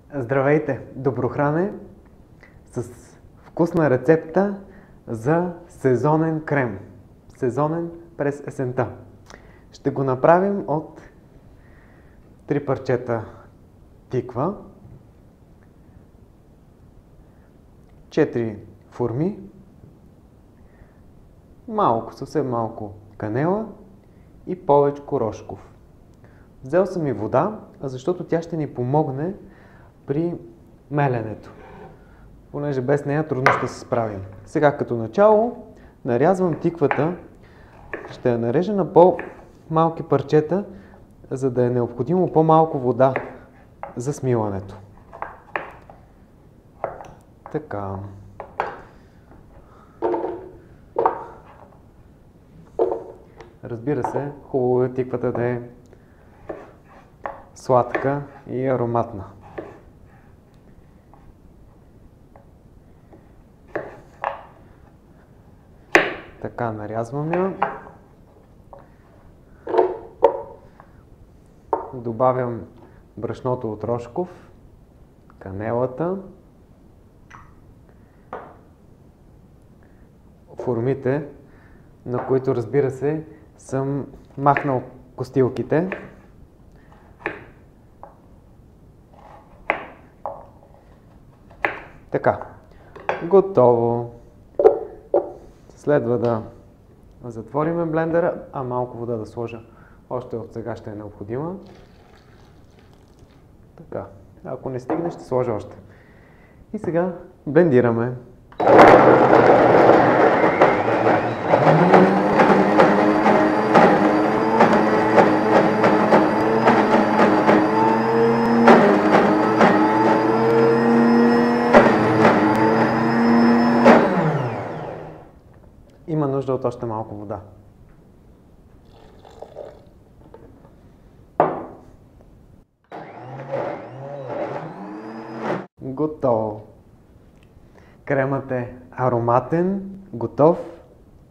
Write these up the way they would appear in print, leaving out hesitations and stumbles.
Здравейте! Доброхране с вкусна рецепта за сезонен крем. Сезонен през есента. Ще го направим от 3 парчета тиква, 4 форми, съвсем малко канела и повече рошков. Взел съм и вода, защото тя ще ни помогне при меленето, понеже без нея трудно ще се справим. Сега като начало нарязвам тиквата, ще я нарежа на по-малки парчета, за да е необходимо по-малко вода за смилането. Така. Разбира се, хубаво е тиквата да е сладка и ароматна. Така, нарязвам я. Добавям брашното от рошков, канелата, формите, на които, разбира се, съм махнал костилките. Така, готово. Следва да затворим блендера, а малко вода да сложа. Още от сега ще е необходима. Така, ако не стигне, ще сложа още. И сега блендираме. Има нужда от още малко вода. Готово! Кремът е ароматен, готов.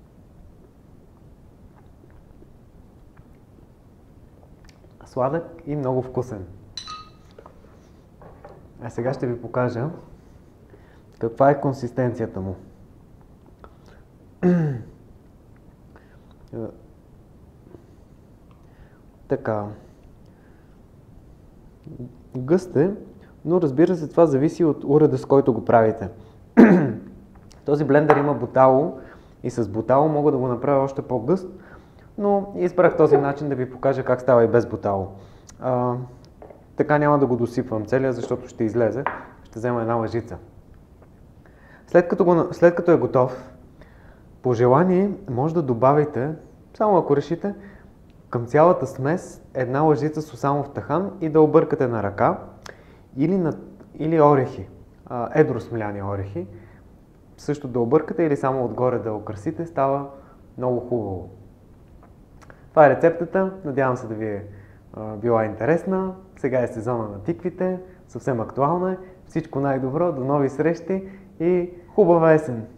Сладък и много вкусен. А сега ще ви покажа каква е консистенцията му. Така. Гъст е, но разбира се, това зависи от уреда, с който го правите. Този блендер има бутало и с бутало мога да го направя още по-гъст, но избрах този начин да ви покажа как става и без бутало. Така няма да го досипвам целия, защото ще излезе. Ще взема една лъжица. След като е готов, по желание може да добавите, само ако решите, към цялата смес една лъжица сусамов тахан и да объркате на ръка или орехи, едро смляни орехи, също да объркате или само отгоре да украсите, става много хубаво. Това е рецептата, надявам се да ви е била интересна. Сега е сезона на тиквите, съвсем актуална е. Всичко най-добро, до нови срещи и хубава есен!